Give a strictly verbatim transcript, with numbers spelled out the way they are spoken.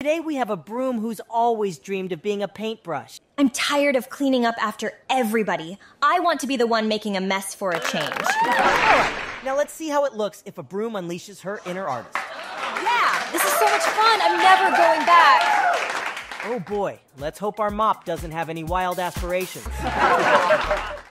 Today we have a broom who's always dreamed of being a paintbrush. I'm tired of cleaning up after everybody. I want to be the one making a mess for a change. All right, now let's see how it looks if a broom unleashes her inner artist. Yeah, this is so much fun. I'm never going back. Oh boy, let's hope our mop doesn't have any wild aspirations.